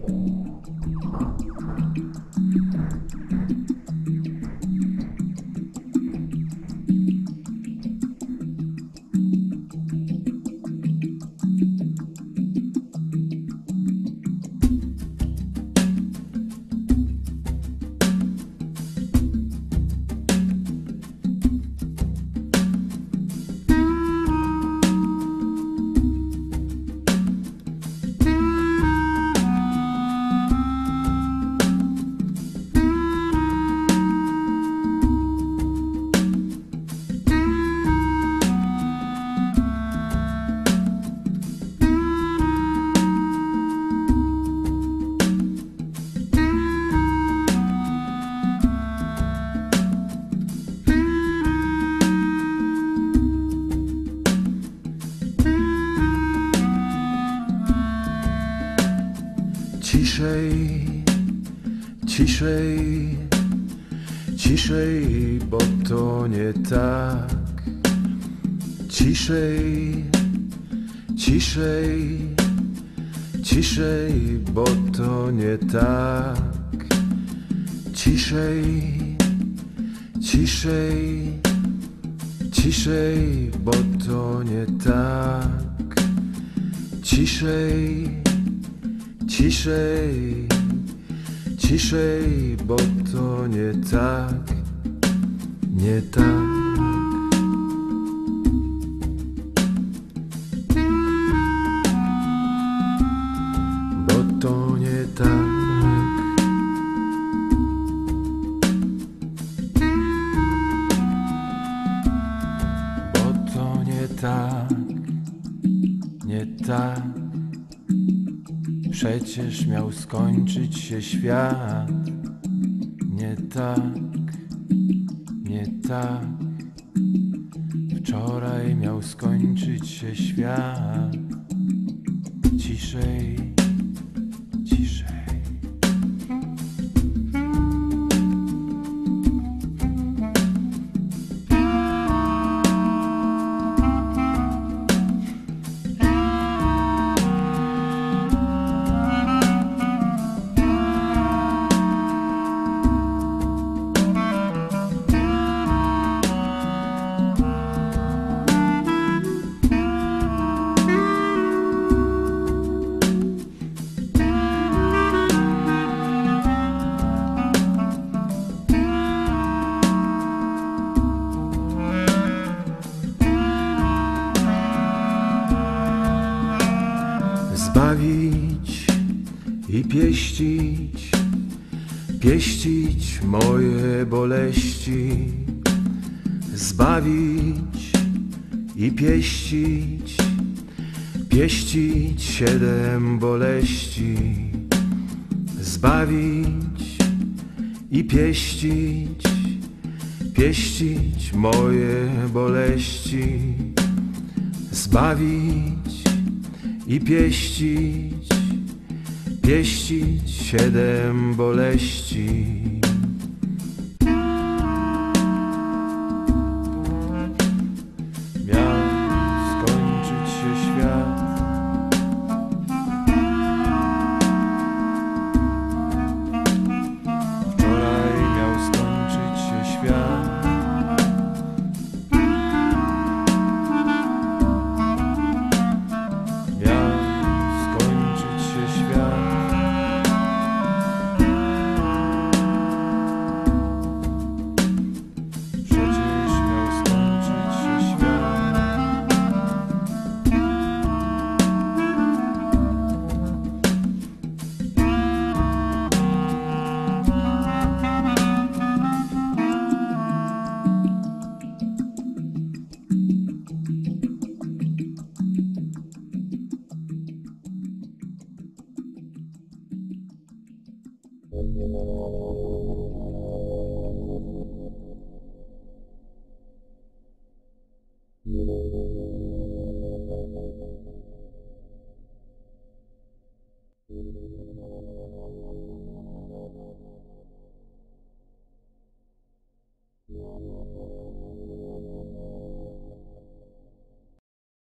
Ciszej, ciszej, ciszej, bo to nie tak. Ciszej, ciszej, ciszej, bo to nie tak. Ciszej, ciszej, ciszej, bo to nie tak. Ciszej, ciszej, ciszej, bo to nie tak, nie tak. Bo to nie tak. Bo to nie tak, nie tak. Przecież miał skończyć się świat. Nie tak, nie tak. Wczoraj miał skończyć się świat. Ciszej, ciszej. Zbawić i pieścić, pieścić moje boleści. Zbawić i pieścić, pieścić 7 boleści. Zbawić i pieścić, pieścić moje boleści. Zbawić i pieścić, pieścić 7 boleści. Miał skończyć się świat. Wczoraj miał skończyć się świat. No.